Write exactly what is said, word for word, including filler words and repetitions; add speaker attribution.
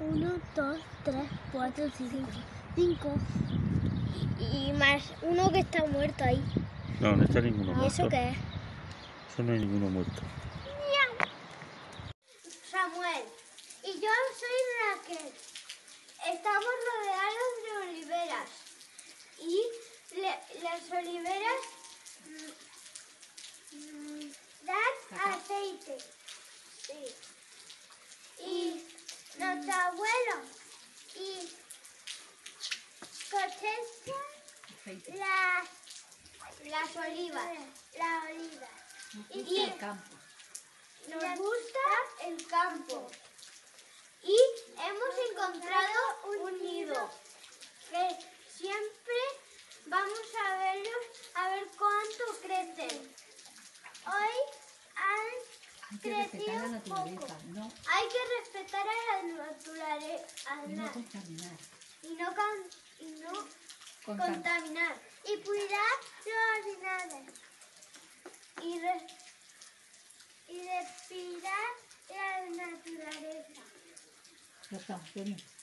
Speaker 1: Uno, dos, tres, cuatro, cinco. Cinco. Y, y más uno que está muerto ahí.
Speaker 2: No, no está ninguno
Speaker 1: ¿Y
Speaker 2: muerto.
Speaker 1: eso qué es?
Speaker 2: Eso no hay ninguno muerto.
Speaker 1: Samuel. Y yo soy Raquel. Estamos rodeados de oliveras. Y le, las oliveras mmm, mmm, dan aceite. Sí. Y nuestro abuelo y cosecha las, las olivas. Las olivas.
Speaker 3: Nos gusta el campo.
Speaker 1: Nos gusta el campo. Y hemos encontrado un nido que siempre vamos a verlos a ver cuánto crecen. Hoy han
Speaker 3: Hay que respetar la
Speaker 1: crecido
Speaker 3: naturaleza,
Speaker 1: poco.
Speaker 3: ¿no?
Speaker 1: Hay que respetar a la naturaleza
Speaker 3: Y no contaminar.
Speaker 1: y no, con, y no
Speaker 3: Contam-
Speaker 1: contaminar y cuidar los animales y, re, y respirar la naturaleza.
Speaker 3: Ya está, Tony.